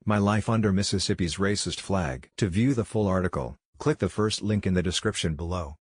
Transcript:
My Life Under Mississippi's Racist Flag. To view the full article, click the first link in the description below.